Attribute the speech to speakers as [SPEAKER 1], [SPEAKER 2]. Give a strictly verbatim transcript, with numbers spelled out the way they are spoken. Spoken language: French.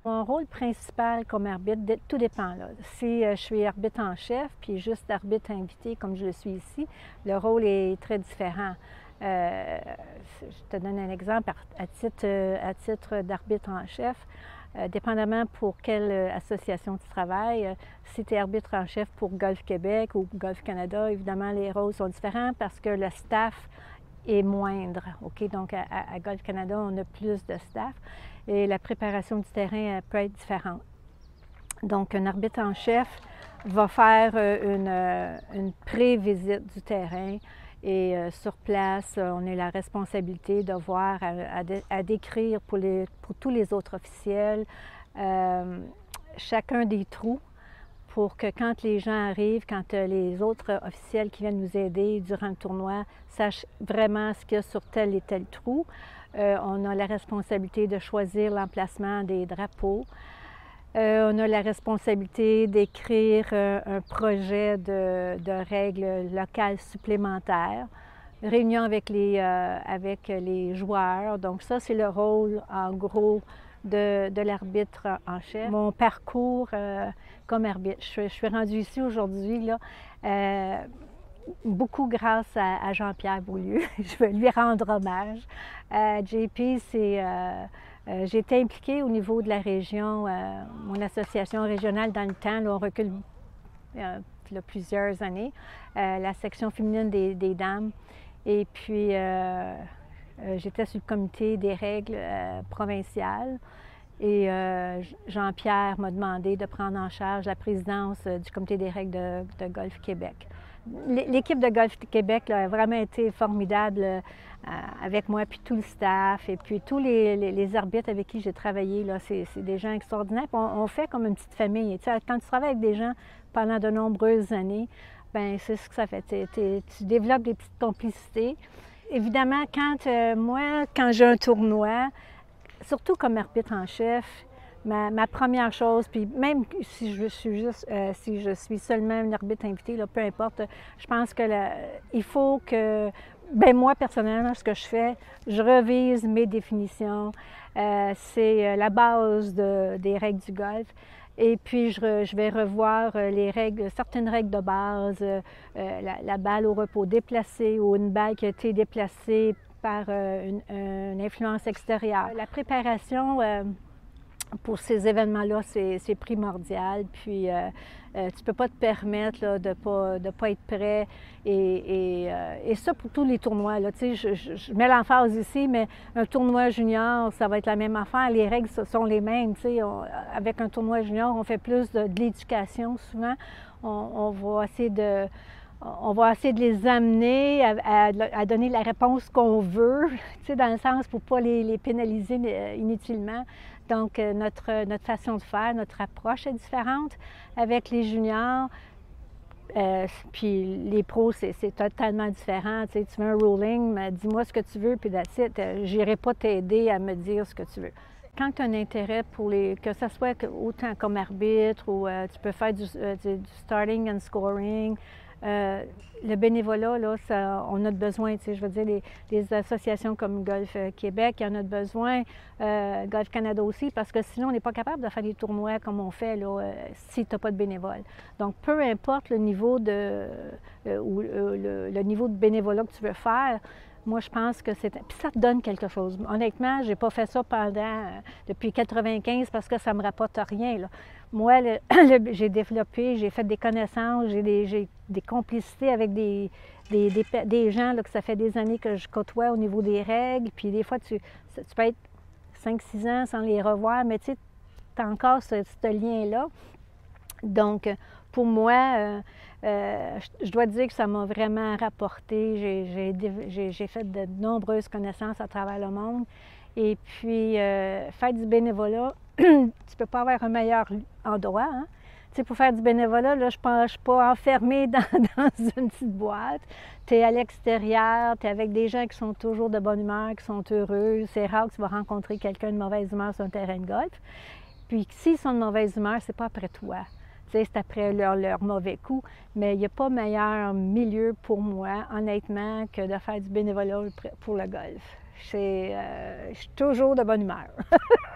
[SPEAKER 1] Mon rôle principal comme arbitre, tout dépend. Là. Si euh, je suis arbitre en chef, puis juste arbitre invité comme je le suis ici, le rôle est très différent. Euh, je te donne un exemple à titre, à titre d'arbitre en chef. Euh, dépendamment pour quelle association tu travailles, euh, si tu es arbitre en chef pour Golf Québec ou Golf Canada, évidemment, les rôles sont différents parce que le staff est moindre. OK? Donc, à, à Golf Canada, on a plus de staff et la préparation du terrain peut être différente. Donc, un arbitre en chef va faire une, une pré-visite du terrain et euh, sur place, on a la responsabilité de voir, à, à, à décrire pour, les, pour tous les autres officiels euh, chacun des trous pour que quand les gens arrivent, quand euh, les autres officiels qui viennent nous aider durant le tournoi sachent vraiment ce qu'il y a sur tel et tel trou. Euh, on a la responsabilité de choisir l'emplacement des drapeaux. Euh, on a la responsabilité d'écrire euh, un projet de, de règles locales supplémentaires, réunion avec les, euh, avec les joueurs. Donc ça, c'est le rôle, en gros, de, de l'arbitre en chef. Mon parcours euh, comme arbitre, je, je suis rendue ici aujourd'hui, là, euh, beaucoup grâce à, à Jean-Pierre Beaulieu. Je veux lui rendre hommage. Euh, J P, c'est... Euh, euh, j'ai été impliquée au niveau de la région, euh, mon association régionale dans le temps, là, on recule euh, il y a plusieurs années, euh, la section féminine des, des dames. Et puis, euh, euh, j'étais sur le comité des règles euh, provinciales. Et euh, Jean-Pierre m'a demandé de prendre en charge la présidence euh, du comité des règles de, de Golf Québec. L'équipe de Golf Québec là, a vraiment été formidable euh, avec moi, puis tout le staff, et puis tous les, les, les arbitres avec qui j'ai travaillé. C'est des gens extraordinaires. On, on fait comme une petite famille. Tu sais, quand tu travailles avec des gens pendant de nombreuses années, bien, c'est ce que ça fait. T'es, t'es, tu développes des petites complicités. Évidemment, quand euh, moi, quand j'ai un tournoi, surtout comme arbitre en chef, ma, ma première chose, puis même si je suis juste, euh, si je suis seulement une arbitre invitée, là, peu importe, je pense que la, il faut que, ben moi personnellement, ce que je fais, je revise mes définitions. Euh, c'est la base de, des règles du golf. Et puis, je, re, je vais revoir les règles, certaines règles de base, euh, la, la balle au repos déplacée ou une balle qui a été déplacée par euh, une, une influence extérieure. La préparation euh, pour ces événements-là, c'est primordial. Puis, euh, euh, tu ne peux pas te permettre là, de ne pas, de pas être prêt. Et, et, euh, et ça pour tous les tournois. Là. Tu sais, je, je, je mets l'emphase ici, mais un tournoi junior, ça va être la même affaire. Les règles sont les mêmes. Tu sais, on, avec un tournoi junior, on fait plus de, de l'éducation souvent. On, on va essayer de... On va essayer de les amener à, à, à donner la réponse qu'on veut, tu sais, dans le sens pour ne pas les, les pénaliser inutilement. Donc, notre, notre façon de faire, notre approche est différente avec les juniors. Euh, puis les pros, c'est totalement différent. Tu sais, tu veux un ruling, dis-moi ce que tu veux, puis that's it. Je n'irai pas t'aider à me dire ce que tu veux. Quand tu as un intérêt pour les, que ce soit autant comme arbitre ou euh, tu peux faire du, euh, du starting and scoring, Euh, le bénévolat, là, ça, on a besoin, tu sais, je veux dire, les, les associations comme Golf Québec, il y en a besoin, euh, Golf Canada aussi, parce que sinon, on n'est pas capable de faire des tournois comme on fait, là, euh, si tu n'as pas de bénévoles. Donc, peu importe le niveau de, euh, ou, euh, le, le niveau de bénévolat que tu veux faire, moi, je pense que c'est... Puis ça te donne quelque chose. Honnêtement, je n'ai pas fait ça pendant... Euh, depuis quatre-vingt-quinze parce que ça ne me rapporte rien, là. Moi, j'ai développé, j'ai fait des connaissances, j'ai des, des complicités avec des, des, des, des gens là, que ça fait des années que je côtoie au niveau des règles. Puis des fois, tu, tu peux être cinq six ans sans les revoir, mais tu sais, tu as encore ce, ce lien-là. Donc, pour moi, euh, euh, je dois dire que ça m'a vraiment rapporté. J'ai fait de nombreuses connaissances à travers le monde. Et puis, euh, faire du bénévolat, tu ne peux pas avoir un meilleur endroit. Hein? Tu sais, pour faire du bénévolat, là, je ne suis pas enfermée dans, dans une petite boîte. Tu es à l'extérieur, tu es avec des gens qui sont toujours de bonne humeur, qui sont heureux. C'est rare que tu vas rencontrer quelqu'un de mauvaise humeur sur un terrain de golf. Puis, s'ils sont de mauvaise humeur, c'est pas après toi. C'est après leur, leur mauvais coup, mais il n'y a pas meilleur milieu pour moi, honnêtement, que de faire du bénévolat pour le golf. Euh, je suis toujours de bonne humeur.